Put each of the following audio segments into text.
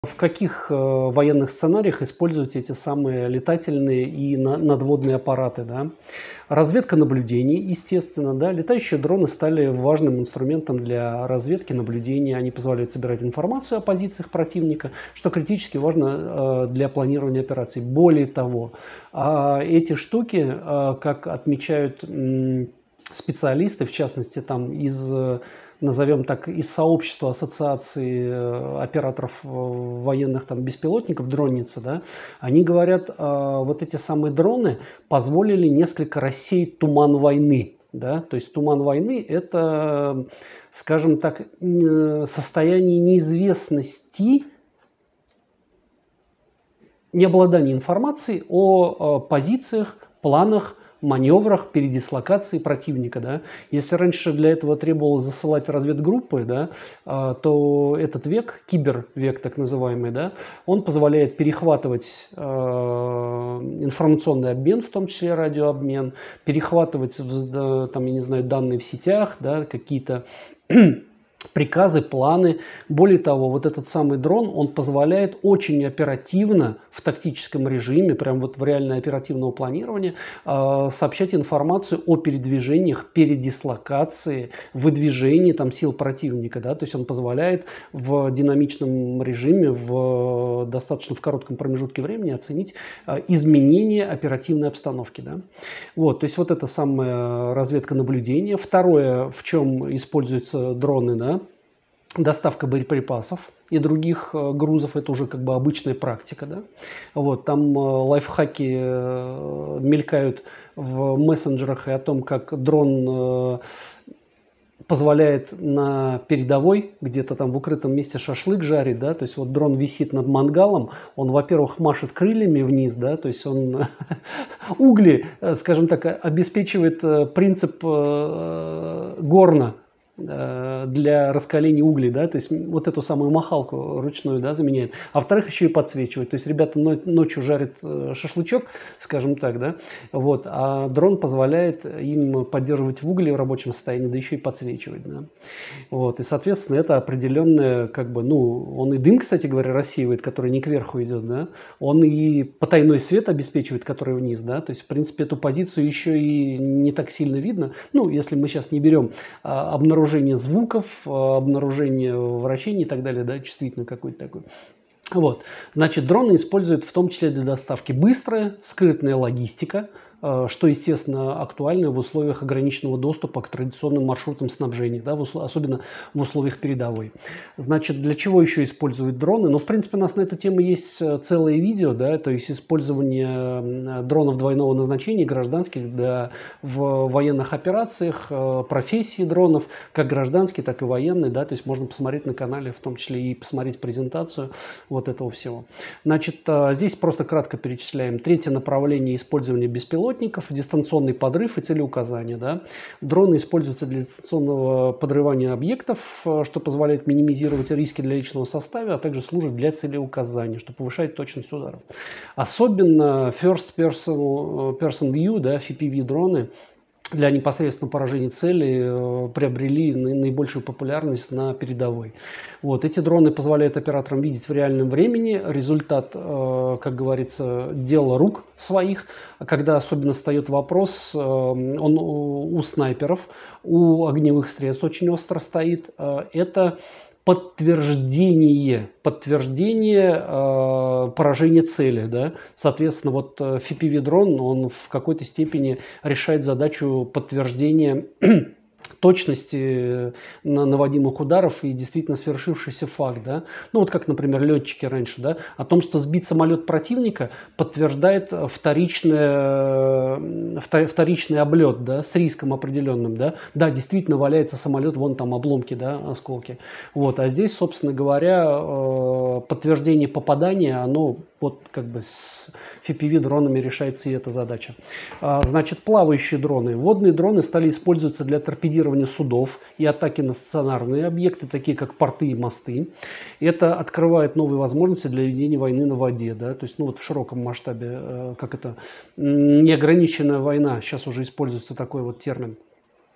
В каких военных сценариях используются эти самые летательные и надводные аппараты, да? Разведка наблюдений, естественно, да. Летающие дроны стали важным инструментом для разведки наблюдений. Они позволяют собирать информацию о позициях противника, что критически важно для планирования операций. Более того, эти штуки, как отмечают специалисты, в частности, там из, назовем так, из сообщества ассоциации операторов военных там беспилотников, дронницы, да, они говорят, вот эти самые дроны позволили несколько рассеять туман войны. Да? То есть туман войны – это, скажем так, состояние неизвестности, необладание информацией о позициях, планах, маневрах, передислокации противника. Да. Если раньше для этого требовалось засылать разведгруппы, да, то этот век, кибервек так называемый, да, он позволяет перехватывать информационный обмен, в том числе радиообмен, перехватывать там, я не знаю, данные в сетях, да, какие-то приказы, планы. Более того, вот этот самый дрон, он позволяет очень оперативно в тактическом режиме, прям вот в реальное оперативного планирования, сообщать информацию о передвижениях, передислокации, выдвижении там сил противника. Да? То есть он позволяет в динамичном режиме, достаточно в коротком промежутке времени оценить изменения оперативной обстановки. Да? Вот, то есть вот это самая разведка наблюдения. Второе, в чем используются дроны, да? Доставка боеприпасов и других грузов – это уже как бы обычная практика. Да? Вот, там лайфхаки мелькают в мессенджерах и о том, как дрон позволяет на передовой, где-то там в укрытом месте шашлык жарить, да, то есть вот дрон висит над мангалом, он, во-первых, машет крыльями вниз, да, то есть он угли, скажем так, обеспечивает принцип горна для раскаления углей, да, то есть вот эту самую махалку ручную, да, заменяет. А во-вторых, еще и подсвечивает. То есть ребята ночью жарят шашлычок, скажем так, да, вот, а дрон позволяет им поддерживать в угле в рабочем состоянии, да еще и подсвечивать, да. Вот, и, соответственно, это определенное, как бы, ну, он и дым, кстати говоря, рассеивает, который не кверху идет, да, он и потайной свет обеспечивает, который вниз, да, то есть, в принципе, эту позицию еще и не так сильно видно, ну, если мы сейчас не берем обнаружение звуков, обнаружение вращений и так далее, да, чувствительно какой-то такой. Вот. Значит, дроны используют в том числе для доставки быстрая, скрытная логистика, что, естественно, актуально в условиях ограниченного доступа к традиционным маршрутам снабжения, да, особенно в условиях передовой. Значит, для чего еще используют дроны? Ну, в принципе, у нас на эту тему есть целое видео, да, то есть использование дронов двойного назначения, гражданских, да, в военных операциях, профессии дронов, как гражданские, так и военные, да, то есть можно посмотреть на канале, в том числе и посмотреть презентацию вот этого всего. Значит, здесь просто кратко перечисляем. Третье направление использования беспилотников, дистанционный подрыв и целеуказание. Да. Дроны используются для дистанционного подрывания объектов, что позволяет минимизировать риски для личного состава, а также служит для целеуказания, что повышает точность ударов. Особенно First Person View, да, FPV дроны для непосредственного поражения цели приобрели наибольшую популярность на передовой. Вот. Эти дроны позволяют операторам видеть в реальном времени результат, как говорится, дела рук своих, когда особенно встает вопрос, он у снайперов, у огневых средств очень остро стоит, это подтверждение поражения цели. Да? Соответственно, вот FPV-дрон, он в какой-то степени решает задачу подтверждения точности наводимых ударов и действительно свершившийся факт. Да? Ну вот как, например, летчики раньше, да, о том, что сбит самолет противника, подтверждает вторичный облет, да, с риском определенным. Да? Да, действительно валяется самолет, вон там обломки, да, осколки. Вот. А здесь, собственно говоря, подтверждение попадания, оно вот как бы с FPV-дронами решается и эта задача. Значит, плавающие дроны. Водные дроны стали использоваться для торпедирования судов и атаки на стационарные объекты, такие как порты и мосты. Это открывает новые возможности для ведения войны на воде. Да? То есть, ну вот в широком масштабе, как это, неограниченная война, сейчас уже используется такой вот термин.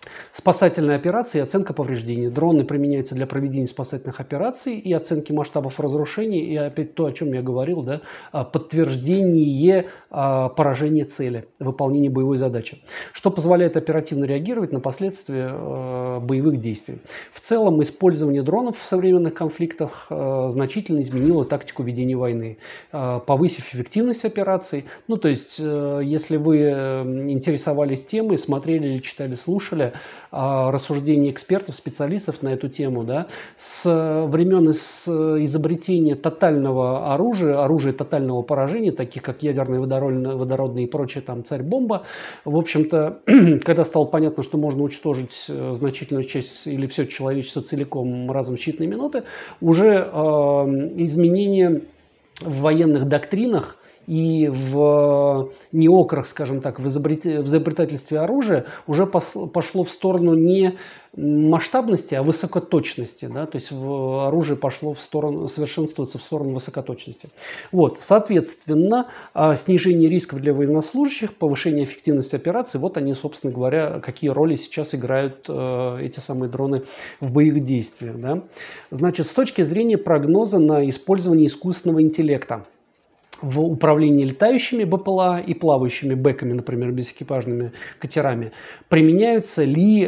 Спасательные операции и оценка повреждений. Дроны применяются для проведения спасательных операций и оценки масштабов разрушений. И опять то, о чем я говорил, да, подтверждение поражения цели, выполнения боевой задачи, что позволяет оперативно реагировать на последствия боевых действий. В целом, использование дронов в современных конфликтах значительно изменило тактику ведения войны, повысив эффективность операций. Ну, то есть, если вы интересовались темой, смотрели или читали, слушали рассуждения экспертов, специалистов на эту тему, да, с времен изобретения тотального оружия тотального поражения, таких как ядерные, водородные и прочее, там, царь-бомба, в общем-то, когда стало понятно, что можно уничтожить значительную часть или все человечество целиком разом в считанные минуты, уже изменения в военных доктринах и в неокрах, скажем так, в изобретательстве оружия уже пошло в сторону не масштабности, а высокоточности. Да? То есть оружие пошло в сторону, совершенствуется в сторону высокоточности. Вот, соответственно, снижение рисков для военнослужащих, повышение эффективности операций, вот они, собственно говоря, какие роли сейчас играют эти самые дроны в боевых действиях. Да? Значит, с точки зрения прогноза на использование искусственного интеллекта в управлении летающими БПЛА и плавающими бэками, например, безэкипажными катерами, применяются ли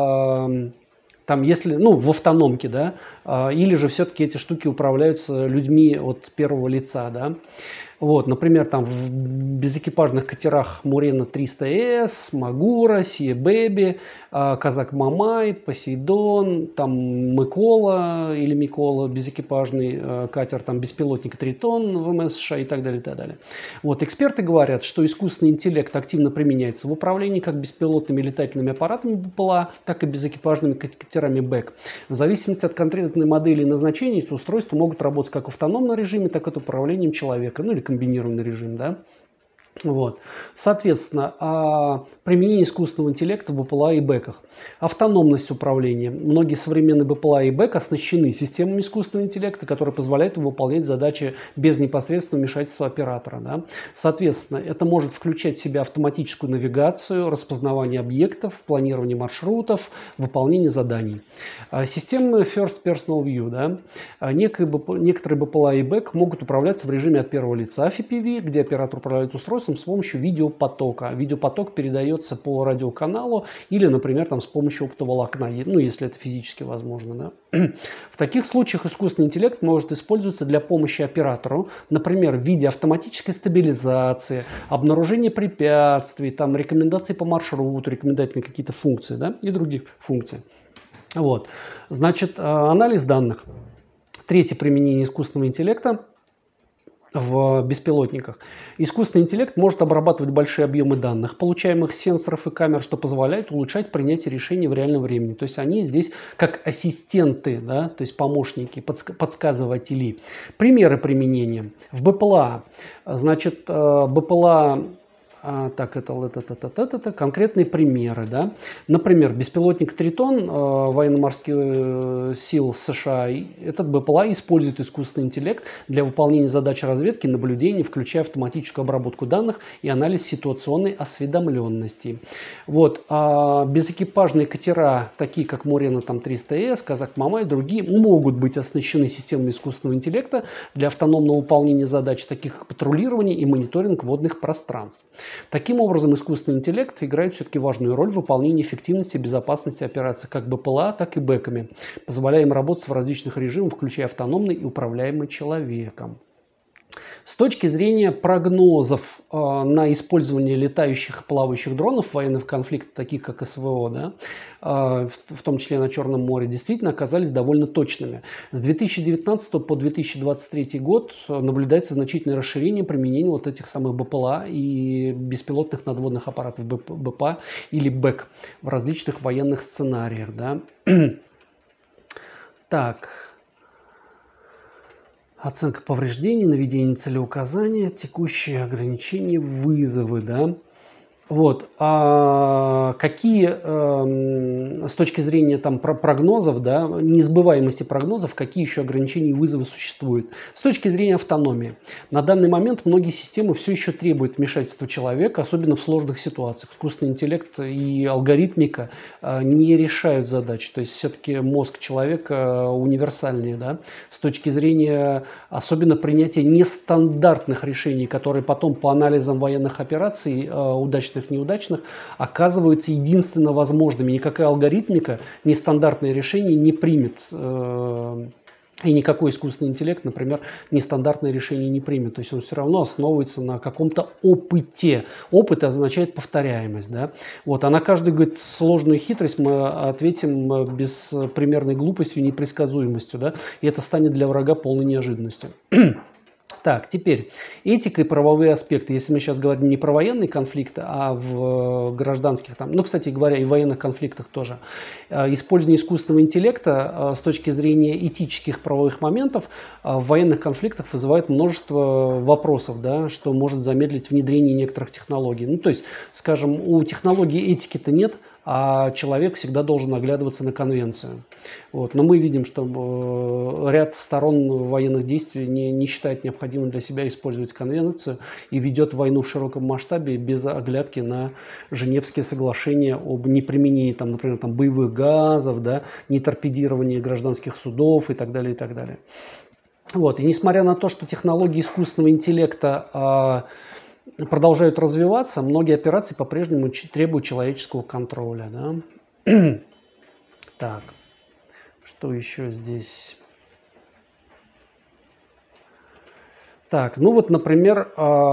там, если, ну, в автономке, да, или же все-таки эти штуки управляются людьми от первого лица, да. Вот, например, там в безэкипажных катерах Мурена 300С, Магура, Сия Бэби, Казак Мамай, Посейдон, там Микола или Микола, безэкипажный катер, там беспилотник Тритон ВМС США и так далее, и так далее. Вот, эксперты говорят, что искусственный интеллект активно применяется в управлении как беспилотными летательными аппаратами БПЛА, так и безэкипажными катерами БЭК. В зависимости от конкретной модели и назначения эти устройства могут работать как в автономном режиме, так и с управлением человека, ну или комбинированный режим, да. Вот. Соответственно, применение искусственного интеллекта в БПЛА и БЭКах. Автономность управления. Многие современные БПЛА и БЭК оснащены системами искусственного интеллекта, которые позволяют им выполнять задачи без непосредственного вмешательства оператора. Да? Соответственно, это может включать в себя автоматическую навигацию, распознавание объектов, планирование маршрутов, выполнение заданий. Системы First Personal View. Да? Некоторые БПЛА и БЭК могут управляться в режиме от первого лица FPV, где оператор управляет устройством с помощью видеопотока. Видеопоток передается по радиоканалу или, например, там, с помощью оптоволокна, ну, если это физически возможно. Да? В таких случаях искусственный интеллект может использоваться для помощи оператору, например, в виде автоматической стабилизации, обнаружения препятствий, там, рекомендаций по маршруту, рекомендательные какие-то функции, да, и других функций. Вот. Значит, анализ данных. Третье применение искусственного интеллекта в беспилотниках. Искусственный интеллект может обрабатывать большие объемы данных, получаемых с сенсоров и камер, что позволяет улучшать принятие решений в реальном времени. То есть они здесь как ассистенты, да, то есть помощники, подсказыватели. Примеры применения. В БПЛА. Значит, БПЛА... Так, это конкретные примеры. Да? Например, беспилотник «Тритон» военно-морских сил США, этот БПЛА использует искусственный интеллект для выполнения задач разведки, наблюдений, включая автоматическую обработку данных и анализ ситуационной осведомленности. Вот. Безэкипажные катера, такие как Мурена 300С, Казак Мамай и другие, могут быть оснащены системами искусственного интеллекта для автономного выполнения задач, таких как патрулирование и мониторинг водных пространств. Таким образом, искусственный интеллект играет все-таки важную роль в выполнении эффективности и безопасности операций как БПЛА, так и БЭКами, позволяя им работать в различных режимах, включая автономный и управляемый человеком. С точки зрения прогнозов на использование летающих и плавающих дронов в военных конфликтах, таких как СВО, да, в том числе на Черном море, действительно оказались довольно точными. С 2019 по 2023 год наблюдается значительное расширение применения вот этих самых БПЛА и беспилотных надводных аппаратов БПА или БЭК в различных военных сценариях. Да. Так... Оценка повреждений, наведение целеуказания, текущие ограничения, вызовы. Да? Вот. А какие, с точки зрения там прогнозов, да, несбываемости прогнозов, какие еще ограничения и вызовы существуют? С точки зрения автономии. На данный момент многие системы все еще требуют вмешательства человека, особенно в сложных ситуациях. Искусственный интеллект и алгоритмика не решают задач. То есть все-таки мозг человека универсальнее, да, с точки зрения особенно принятия нестандартных решений, которые потом по анализам военных операций удачных, неудачных, оказываются единственно возможными. Никакая алгоритмика нестандартные решения не примет. И никакой искусственный интеллект, например, нестандартное решение не примет. То есть он все равно основывается на каком-то опыте. Опыт означает повторяемость. Да? Вот. А на каждую, говорит, сложную хитрость мы ответим беспримерной глупостью и непредсказуемостью. Да? И это станет для врага полной неожиданностью. Так, теперь этика и правовые аспекты. Если мы сейчас говорим не про военные конфликты, а в гражданских, там, ну, кстати говоря, и в военных конфликтах тоже. Использование искусственного интеллекта с точки зрения этических правовых моментов в военных конфликтах вызывает множество вопросов, да, что может замедлить внедрение некоторых технологий. Ну, то есть, скажем, у технологий этики-то нет, а человек всегда должен оглядываться на конвенцию. Вот. Но мы видим, что ряд сторон военных действий не считает необходимым для себя использовать конвенцию и ведет войну в широком масштабе без оглядки на Женевские соглашения об неприменении, там, например, там, боевых газов, да, неторпедировании гражданских судов и так далее, и так далее. Вот. И несмотря на то, что технологии искусственного интеллекта продолжают развиваться, многие операции по-прежнему требуют человеческого контроля. Да? Так, что еще здесь? Так, ну вот, например,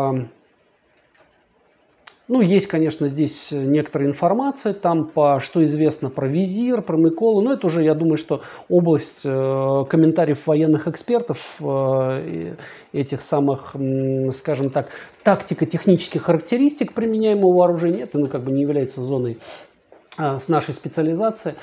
ну, есть, конечно, здесь некоторая информация, там, что известно про Визир, про Миколу, но это уже, я думаю, что область комментариев военных экспертов, этих самых, скажем так, тактико-технических характеристик применяемого вооружения, это, ну, как бы не является зоной с нашей специализацией.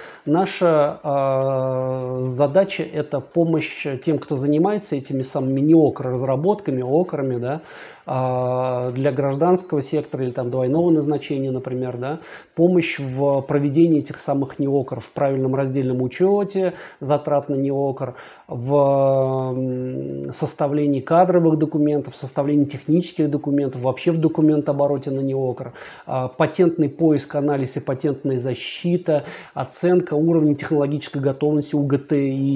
Наша задача – это помощь тем, кто занимается этими самыми неокр-разработками, окрами, да, для гражданского сектора или там двойного назначения, например, да, помощь в проведении этих самых неокр, в правильном раздельном учете затрат на неокр, в составлении кадровых документов, в составлении технических документов, вообще в документообороте на неокр, патентный поиск, анализ и патентная защита, оценка уровня технологической готовности УГТ и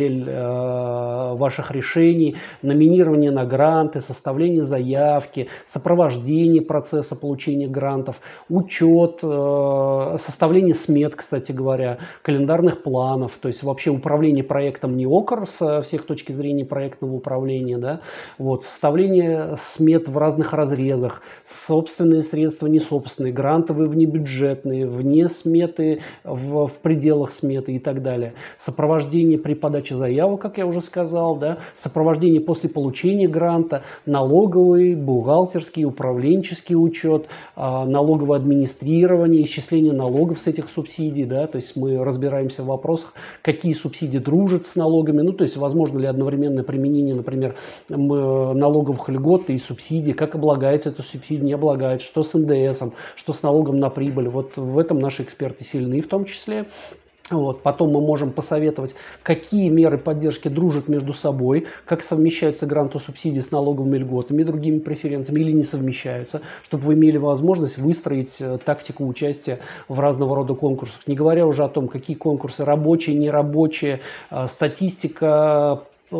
ТРЛ ваших решений, номинирование на гранты, составление заявки, сопровождение процесса получения грантов, учет, составление смет, кстати говоря, календарных планов, то есть вообще управление проектом НИОКР с всех точки зрения проектного управления, да, вот, составление смет в разных разрезах, собственные средства, несобственные, грантовые, внебюджетные, вне сметы, в пределах сметы и так далее. Сопровождение при подаче заявок, как я уже сказал, да, сопровождение после получения гранта, налоговый, бухгалтерский, управленческий учет, налоговое администрирование, исчисление налогов с этих субсидий, да, то есть мы разбираемся в вопросах, какие субсидии дружат с налогами, ну, то есть возможно ли одновременное применение, например, налоговых льгот и субсидий, как облагается эта субсидия, не облагается, что с НДСом, что с налогом на прибыль. Вот в этом наши эксперты сильны в том числе. Вот. Потом мы можем посоветовать, какие меры поддержки дружат между собой, как совмещаются гранты субсидии с налоговыми льготами и другими преференциями или не совмещаются, чтобы вы имели возможность выстроить тактику участия в разного рода конкурсах. Не говоря уже о том, какие конкурсы рабочие, нерабочие, статистика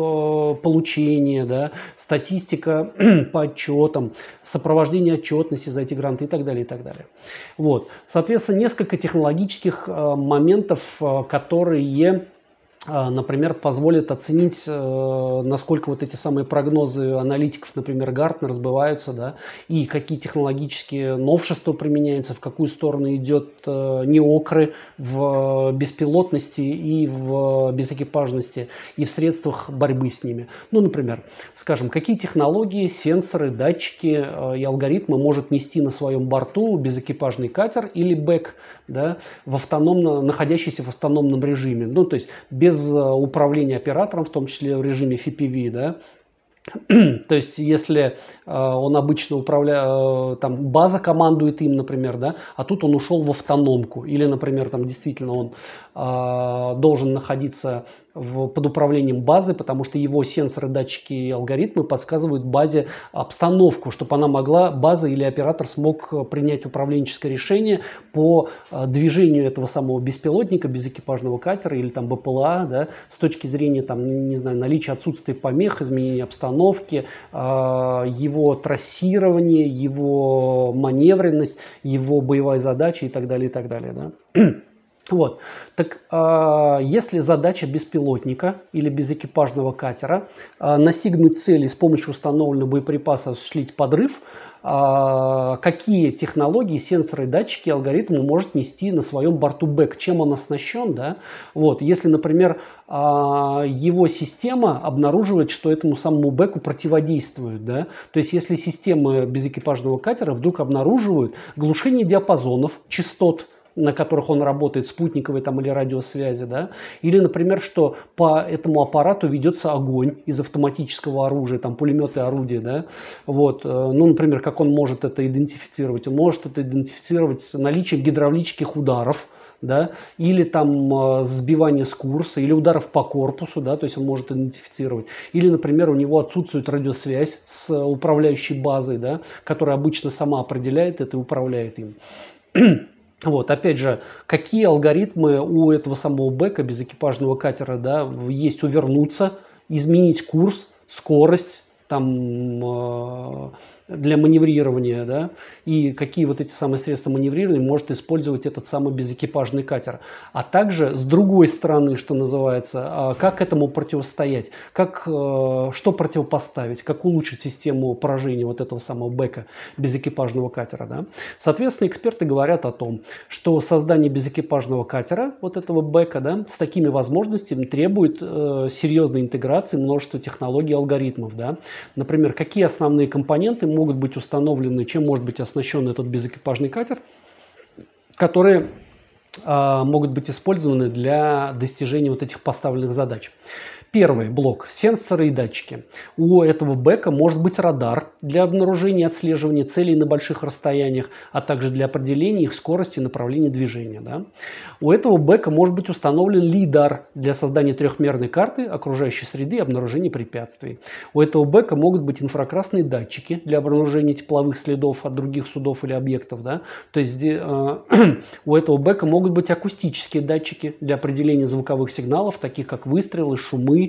получения, да, статистика по отчетам, сопровождение отчетности за эти гранты и так далее, и так далее. Вот. Соответственно, несколько технологических моментов, которые, например, позволят оценить, насколько вот эти самые прогнозы аналитиков, например, Гартнер, сбываются, да, и какие технологические новшества применяются, в какую сторону идет неокры в беспилотности и в безэкипажности, и в средствах борьбы с ними. Ну, например, скажем, какие технологии, сенсоры, датчики и алгоритмы может нести на своем борту безэкипажный катер или БЭК, да, находящийся в автономном режиме. Ну, то есть без управления оператором, в том числе в режиме FPV, да, То есть, если он обычно управляет, там база командует им, например, да, а тут он ушел в автономку, или, например, там действительно он должен находиться под управлением базы, потому что его сенсоры, датчики и алгоритмы подсказывают базе обстановку, чтобы она могла, база или оператор смог принять управленческое решение по движению этого самого беспилотника, безэкипажного катера или там БПЛА, да, с точки зрения там, не знаю, наличия, отсутствия помех, изменения обстановки, его трассирование, его маневренность, его боевая задача и так далее, и так далее, да. Вот. Так если задача беспилотника или безэкипажного катера настигнуть цели с помощью установленного боеприпаса, осуществить подрыв, какие технологии, сенсоры, датчики, алгоритмы может нести на своем борту БЭК, чем он оснащен, да? Вот. Если, например, его система обнаруживает, что этому самому БЭКу противодействует, да? То есть если системы безэкипажного катера вдруг обнаруживают глушение диапазонов, частот, на которых он работает, спутниковой там, или радиосвязи, да? Или, например, что по этому аппарату ведется огонь из автоматического оружия, там, пулеметы, орудия, да? Вот. Ну, например, как он может это идентифицировать? Он может это идентифицировать с наличием гидравлических ударов, да, или там сбивание с курса, или ударов по корпусу, да, то есть он может идентифицировать. Или, например, у него отсутствует радиосвязь с управляющей базой, да, которая обычно сама определяет это и управляет им. Вот, опять же, какие алгоритмы у этого самого БЭКа, безэкипажного катера, да, есть увернуться, изменить курс, скорость, там, для маневрирования, да, и какие вот эти самые средства маневрирования может использовать этот самый безэкипажный катер. А также, с другой стороны, что называется, как этому противостоять, что противопоставить, как улучшить систему поражения вот этого самого БЭКа, безэкипажного катера, да. Соответственно, эксперты говорят о том, что создание безэкипажного катера, вот этого БЭКа, да, с такими возможностями требует серьезной интеграции множества технологий и алгоритмов, да. Например, какие основные компоненты могут быть установлены, чем может быть оснащен этот безэкипажный катер, которые могут быть использованы для достижения вот этих поставленных задач. Первый блок – сенсоры и датчики. У этого БЭКа может быть радар для обнаружения и отслеживания целей на больших расстояниях, а также для определения их скорости и направления движения. Да? У этого БЭКа может быть установлен лидар для создания трехмерной карты окружающей среды и обнаружения препятствий. У этого БЭКа могут быть инфракрасные датчики для обнаружения тепловых следов от других судов или объектов. Да? То есть у этого БЭКа могут быть акустические датчики для определения звуковых сигналов, таких как выстрелы, шумы,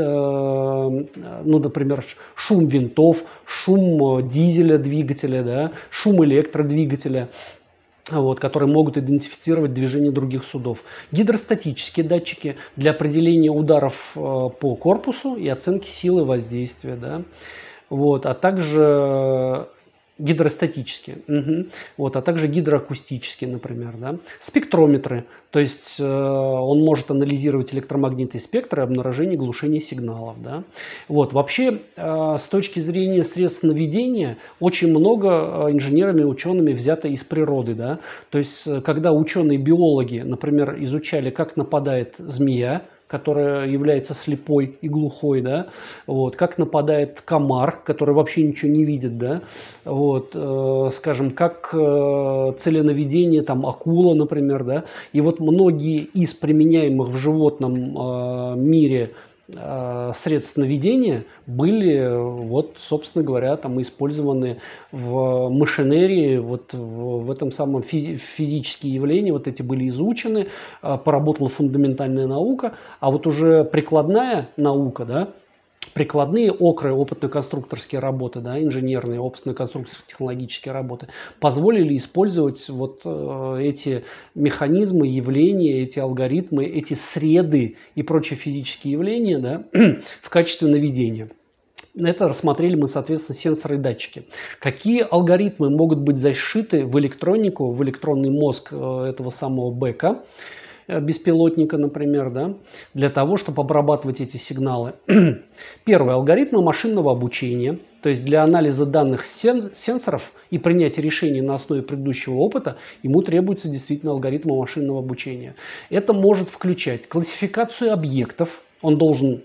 да, ну, например, шум винтов, шум дизеля двигателя, да, шум электродвигателя, вот, которые могут идентифицировать движение других судов. Гидростатические датчики для определения ударов по корпусу и оценки силы воздействия. Да, вот, а также гидростатические, вот, а также гидроакустические, например, да. Спектрометры, то есть он может анализировать электромагнитный спектр и обнаружение глушения сигналов, да. Вот, вообще, с точки зрения средств наведения, очень много инженерами и учеными взято из природы, да. То есть, когда ученые-биологи, например, изучали, как нападает змея, которая является слепой и глухой, да, вот, как нападает комар, который вообще ничего не видит, да, вот, скажем, как целенаведение, там, акула, например, да, и вот многие из применяемых в животном мире средств наведения были, вот, собственно говоря, там использованы в машинерии, вот в этом самом физические явления, вот эти были изучены, поработала фундаментальная наука, а вот уже прикладная наука, да, прикладные ОКРы, опытно-конструкторские работы, да, инженерные, опытно-конструкторско-технологические работы, позволили использовать вот эти механизмы, явления, эти алгоритмы, эти среды и прочие физические явления, да, в качестве наведения. Это рассмотрели мы, соответственно, сенсоры и датчики. Какие алгоритмы могут быть зашиты в электронику, в электронный мозг этого самого БЭКа, беспилотника, например, да, для того, чтобы обрабатывать эти сигналы. Первый – алгоритмы машинного обучения, то есть для анализа данных сенсоров и принятия решений на основе предыдущего опыта ему требуется действительно алгоритмы машинного обучения. Это может включать классификацию объектов, он должен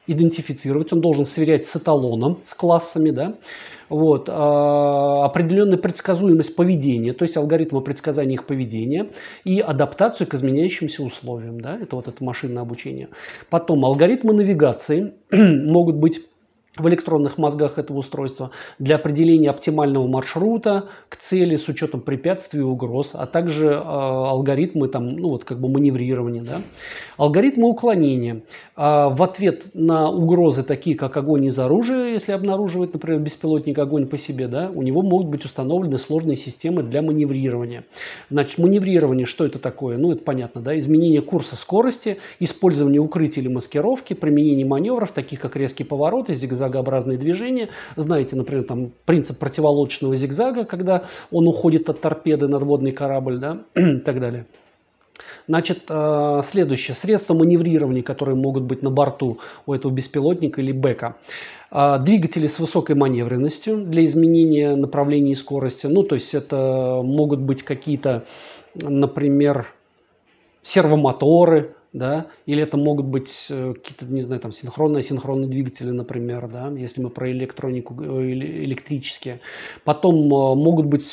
идентифицировать, он должен сверять с эталоном, с классами, да, вот, определенная предсказуемость поведения, то есть алгоритмы предсказания их поведения и адаптацию к изменяющимся условиям, да, это вот это машинное обучение. Потом алгоритмы навигации могут быть в электронных мозгах этого устройства для определения оптимального маршрута к цели с учетом препятствий и угроз, а также алгоритмы там, ну, вот, как бы маневрирования. Да? Алгоритмы уклонения. В ответ на угрозы, такие как огонь из оружия, если обнаруживает, например, беспилотник огонь по себе, да, у него могут быть установлены сложные системы для маневрирования. Значит, маневрирование, что это такое? Ну, это понятно, да, изменение курса скорости, использование укрытия или маскировки, применение маневров, таких как резкие повороты, зигзагообразные движения. Знаете, например, там принцип противолодочного зигзага, когда он уходит от торпеды надводный корабль, да, и так далее. Значит, следующее. Средства маневрирования, которые могут быть на борту у этого беспилотника или бэка. Двигатели с высокой маневренностью для изменения направления и скорости. Ну, то есть это могут быть какие-то, например, сервомоторы, да, или это могут быть какие-то, не знаю, там синхронные двигатели, например, да, если мы про электронику, электрические. Потом могут быть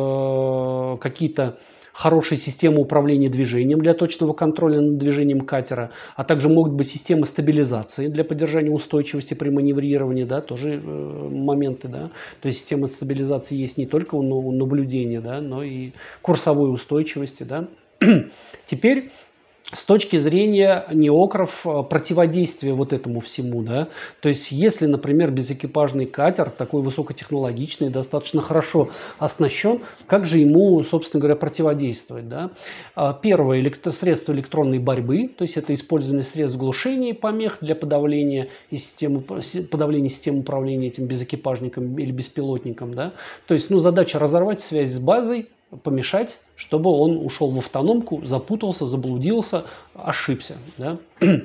какие-то хорошие системы управления движением для точного контроля над движением катера, а также могут быть системы стабилизации для поддержания устойчивости при маневрировании, да, тоже моменты, да. То есть система стабилизации есть не только у наблюдения, да, но и курсовой устойчивости, да. Теперь с точки зрения неокров противодействия вот этому всему, да, то есть если, например, безэкипажный катер такой высокотехнологичный, достаточно хорошо оснащен, как же ему, собственно говоря, противодействовать, да? Первое средство электронной борьбы, то есть это использование средств глушения и помех для подавления системы управления этим безэкипажником или беспилотником, да, то есть, ну, задача разорвать связь с базой, помешать, чтобы он ушел в автономку, запутался, заблудился, ошибся. Да?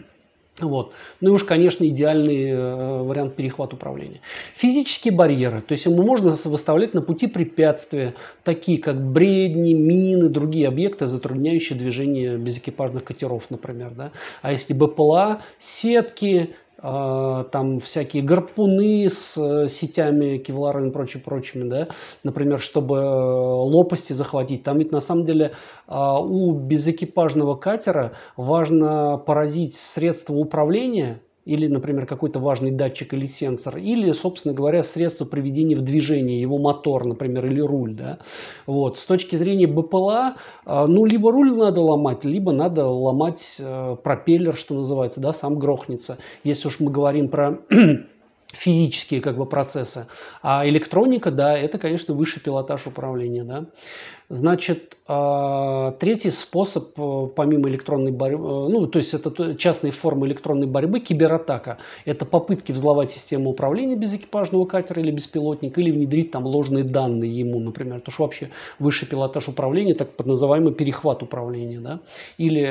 Вот. Ну и уж, конечно, идеальный вариант перехвата управления. Физические барьеры. То есть ему можно выставлять на пути препятствия, такие как бредни, мины, другие объекты, затрудняющие движение безэкипажных катеров, например. Да? А если БПЛА, сетки, там всякие гарпуны с сетями кевларовыми и прочими, да, например, чтобы лопасти захватить. Там ведь на самом деле у безэкипажного катера важно поразить средство управления, или, например, какой-то важный датчик или сенсор, или, собственно говоря, средство приведения в движение, его мотор, например, или руль. Да? Вот. С точки зрения БПЛА, ну, либо руль надо ломать, либо надо ломать пропеллер, что называется, да, сам грохнется. Если уж мы говорим про физические как бы процессы. А электроника, да, это, конечно, высший пилотаж управления. Да? Значит, третий способ, помимо электронной борьбы, ну, то есть это частные формы электронной борьбы, кибератака. Это попытки взломать систему управления безэкипажного катера или беспилотника, или внедрить там ложные данные ему, например. Это уж вообще высший пилотаж управления, так под называемый перехват управления. Да? Или,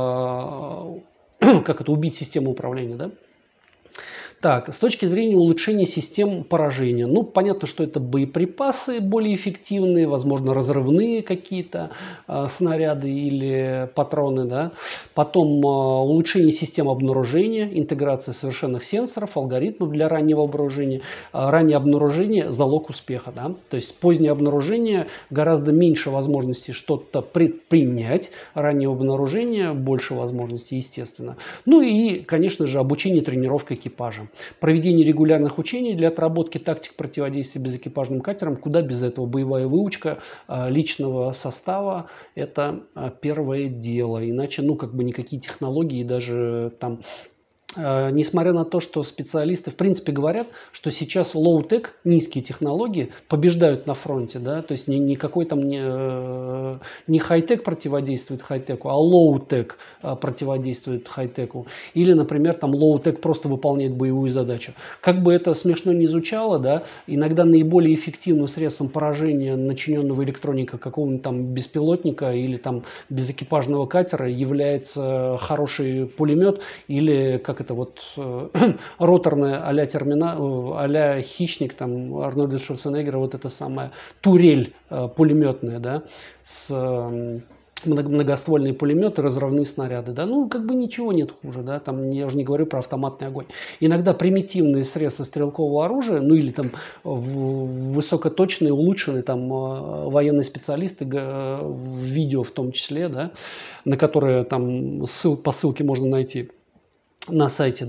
как это, убить систему управления, да? Так, с точки зрения улучшения систем поражения, ну, понятно, что это боеприпасы более эффективные, возможно, разрывные какие-то снаряды или патроны, да. Потом улучшение систем обнаружения, интеграция совершенных сенсоров, алгоритмов для раннего обнаружения. Раннее обнаружение – залог успеха, да. То есть позднее обнаружение гораздо меньше возможностей что-то предпринять, раннее обнаружение больше возможностей, естественно. Ну и, конечно же, обучение и тренировка экипажа. Проведение регулярных учений для отработки тактик противодействия безэкипажным катерам. Куда без этого? Боевая выучка личного состава – это первое дело. Иначе, ну, как бы никакие технологии, даже там… Несмотря на то, что специалисты в принципе говорят, что сейчас лоу-тек, низкие технологии побеждают на фронте, да, то есть никакой там не хай-тек противодействует хай-теку, а лоу-тек противодействует хай-теку. Или, например, там лоу-тек просто выполняет боевую задачу. Как бы это смешно ни звучало, да, иногда наиболее эффективным средством поражения начиненного электроника какого-нибудь там беспилотника или там безэкипажного катера является хороший пулемет или, как это вот, роторная а-ля а-ля Хищник, там, Арнольда Шварценеггера, вот это самая турель пулеметная, да, с многоствольные пулеметы, разрывные снаряды, да, ну, как бы ничего нет хуже, да, там, я уже не говорю про автоматный огонь. Иногда примитивные средства стрелкового оружия, ну, или там высокоточные, улучшенные, там, военные специалисты, в видео в том числе, да, на которые там по ссылке можно найти на сайте,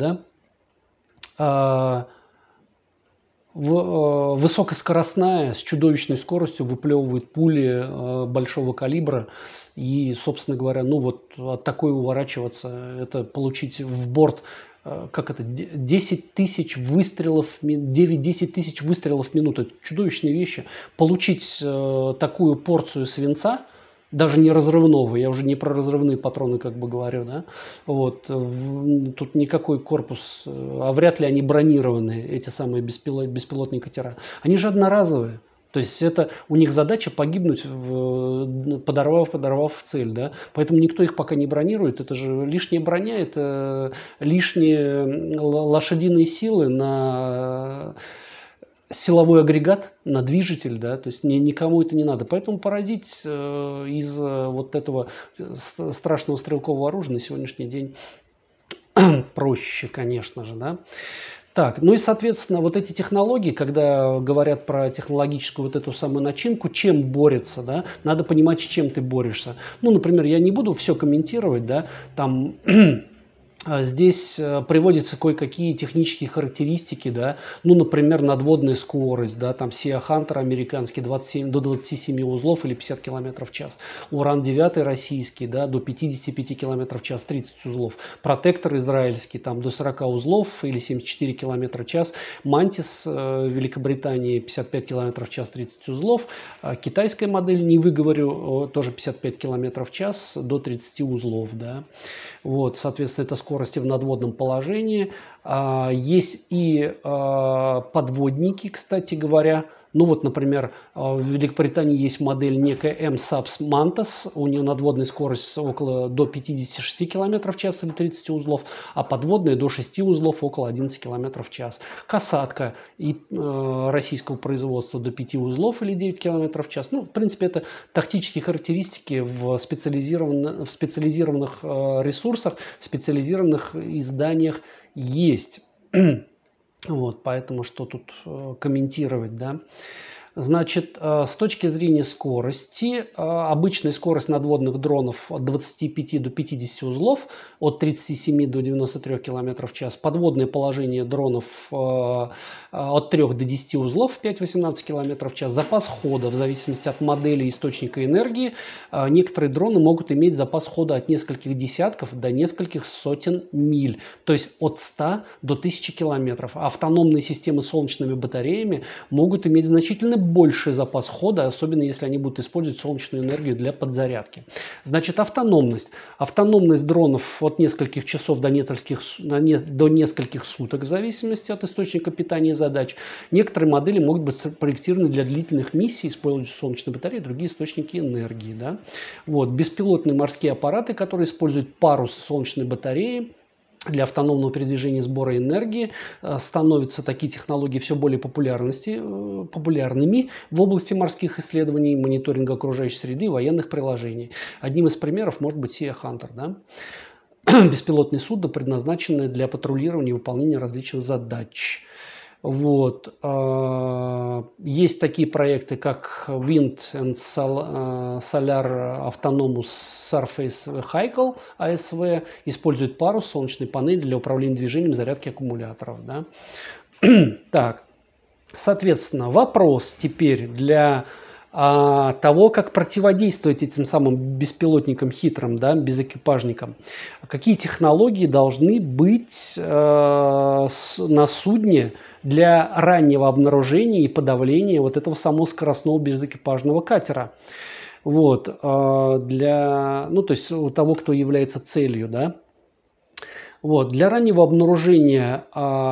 да, высокоскоростная, с чудовищной скоростью выплевывает пули большого калибра. И, собственно говоря, ну вот от такой уворачиваться, это получить в борт, как это, 10 тысяч выстрелов, 9-10 тысяч выстрелов в минуту. Это чудовищные вещи. Получить такую порцию свинца, даже не разрывного, я уже не про разрывные патроны как бы говорю, да, вот, тут никакой корпус, а вряд ли они бронированные, эти самые беспилотные катера. Они же одноразовые. То есть это у них задача погибнуть, подорвав цель, да. Поэтому никто их пока не бронирует. Это же лишняя броня, это лишние лошадиные силы на силовой агрегат, на движитель, да, то есть никому это не надо. Поэтому поразить из вот этого страшного стрелкового оружия на сегодняшний день проще, конечно же, да. Так, ну и, соответственно, вот эти технологии, когда говорят про технологическую вот эту самую начинку, чем борется, да, надо понимать, с чем ты борешься. Ну, например, я не буду все комментировать, да, там здесь приводятся кое-какие технические характеристики, да, ну, например, надводная скорость, да, там Sea Hunter американский 27, до 27 узлов или 50 км в час, Уран-9 российский, да, до 55 км в час, 30 узлов, Протектор израильский, там, до 40 узлов или 74 км в час, Мантис Великобритании 55 км в час, 30 узлов, китайская модель, не выговорю, тоже 55 км в час, до 30 узлов, да, вот, соответственно, это скорости в надводном положении. Есть и подводники, кстати говоря. Ну вот, например, в Великобритании есть модель некая M-SAPS Mantas, у нее надводная скорость до 56 км в час или 30 узлов, а подводная до 6 узлов около 11 км в час. Касатка и российского производства до 5 узлов или 9 км в час. Ну, в принципе, это тактические характеристики в специализированных ресурсах, в специализированных изданиях есть. Вот, поэтому что тут комментировать, да. Значит, с точки зрения скорости, обычная скорость надводных дронов от 25 до 50 узлов, от 37 до 93 км в час. Подводное положение дронов от 3 до 10 узлов, 5-18 км в час. Запас хода в зависимости от модели источника энергии. Некоторые дроны могут иметь запас хода от нескольких десятков до нескольких сотен миль, то есть от 100 до 1000 километров. Автономные системы с солнечными батареями могут иметь значительно больший запас хода, особенно если они будут использовать солнечную энергию для подзарядки. Значит, автономность. Автономность дронов от нескольких часов до нескольких суток в зависимости от источника питания и задач. Некоторые модели могут быть спроектированы для длительных миссий, используя солнечные батареи и другие источники энергии. Да? Вот. Беспилотные морские аппараты, которые используют парус солнечной батареи, для автономного передвижения и сбора энергии, становятся такие технологии все более популярными в области морских исследований, мониторинга окружающей среды и военных приложений. Одним из примеров может быть Sea Hunter. Да? Беспилотные судна, предназначенные для патрулирования и выполнения различных задач. Вот. Есть такие проекты, как Wind and Solar Autonomous Surface Vehicle, ASV, используют парус, солнечные панели для управления движением, зарядки аккумуляторов. Да? Так, соответственно, вопрос теперь для того, как противодействовать этим самым беспилотникам хитрым, да, безэкипажникам. Какие технологии должны быть на судне для раннего обнаружения и подавления вот этого самого скоростного безэкипажного катера? Вот, то есть у того, кто является целью, да. Вот, для раннего обнаружения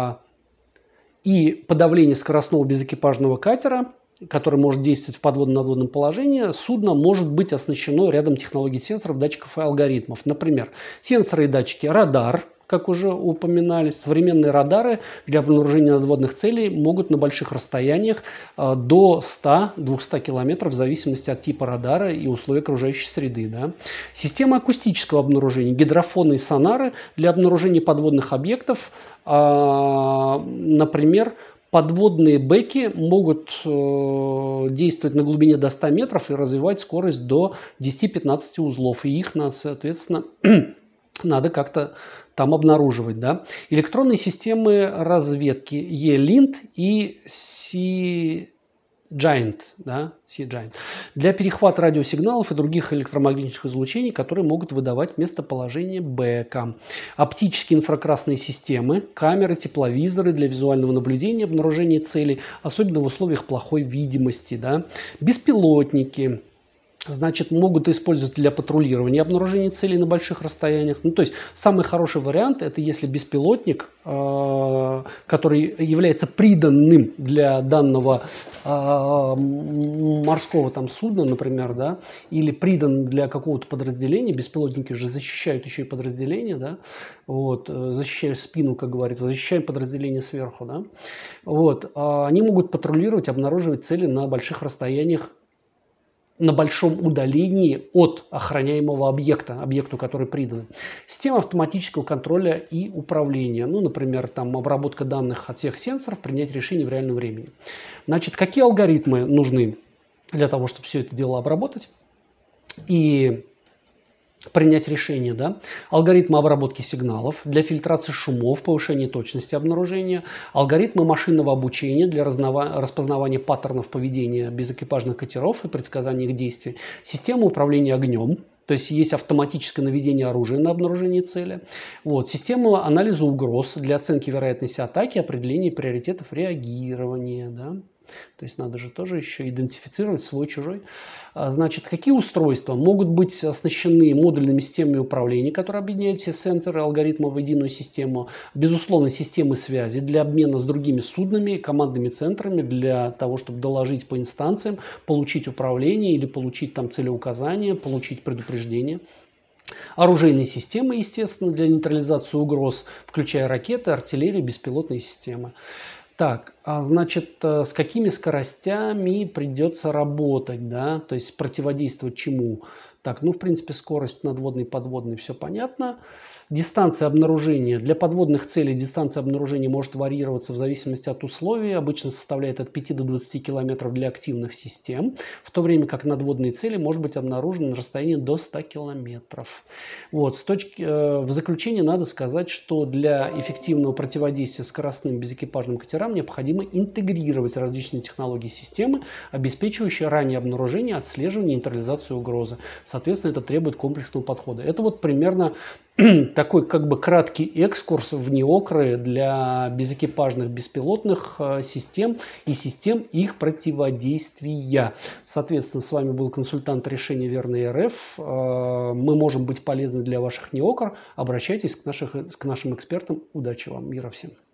и подавления скоростного безэкипажного катера, который может действовать в подводно-надводном положении, судно может быть оснащено рядом технологий сенсоров, датчиков и алгоритмов. Например, сенсоры и датчики радар, как уже упоминали. Современные радары для обнаружения надводных целей могут на больших расстояниях до 100-200 километров в зависимости от типа радара и условий окружающей среды. Да. Система акустического обнаружения, гидрофоны и сонары для обнаружения подводных объектов, например, подводные бэки могут действовать на глубине до 100 метров и развивать скорость до 10-15 узлов. И их, соответственно, надо как-то там обнаруживать. Да? Электронные системы разведки E-Lint и Sea-Giant, да? Sea-Giant, для перехвата радиосигналов и других электромагнитных излучений, которые могут выдавать местоположение бэка. Оптические инфракрасные системы, камеры, тепловизоры для визуального наблюдения, обнаружения целей, особенно в условиях плохой видимости. Да? Беспилотники, значит, могут использовать для патрулирования обнаружения целей на больших расстояниях. Ну, то есть, самый хороший вариант – это если беспилотник, который является приданным для данного морского там судна, например, да, или придан для какого-то подразделения. Беспилотники уже защищают еще и подразделения, да, вот, защищая спину, как говорится, защищаем подразделение сверху, да, вот, они могут патрулировать, обнаруживать цели на больших расстояниях, на большом удалении от охраняемого объекта, объекту, который придан. Система автоматического контроля и управления. Ну, например, там обработка данных от всех сенсоров, принять решение в реальном времени. Значит, какие алгоритмы нужны для того, чтобы все это дело обработать и принять решение, да? Алгоритмы обработки сигналов для фильтрации шумов, повышения точности обнаружения, алгоритмы машинного обучения для распознавания паттернов поведения безэкипажных катеров и предсказания их действий, система управления огнем, то есть есть автоматическое наведение оружия на обнаружение цели, вот, система анализа угроз для оценки вероятности атаки, определения приоритетов реагирования, да? То есть надо же тоже еще идентифицировать свой-чужой. Значит, какие устройства могут быть оснащены модульными системами управления, которые объединяют все сенсоры алгоритмов в единую систему. Безусловно, системы связи для обмена с другими суднами, командными центрами, для того, чтобы доложить по инстанциям, получить управление или получить там целеуказания, получить предупреждение. Оружейные системы, естественно, для нейтрализации угроз, включая ракеты, артиллерию, беспилотные системы. Так, значит, с какими скоростями придется работать, да, то есть противодействовать чему? Так, ну, в принципе, скорость надводной, подводной, все понятно. Дистанция обнаружения. Для подводных целей дистанция обнаружения может варьироваться в зависимости от условий. Обычно составляет от 5 до 20 километров для активных систем, в то время как надводные цели может быть обнаружены на расстоянии до 100 километров. Вот, в заключение надо сказать, что для эффективного противодействия скоростным безэкипажным катерам необходимо интегрировать различные технологии системы, обеспечивающие раннее обнаружение, отслеживание и нейтрализацию угрозы. Соответственно, это требует комплексного подхода. Это вот примерно такой как бы краткий экскурс в неокры для безэкипажных беспилотных систем и систем их противодействия. Соответственно, с вами был консультант решения Верный РФ. Мы можем быть полезны для ваших неокр. Обращайтесь к нашим экспертам. Удачи вам, мира всем.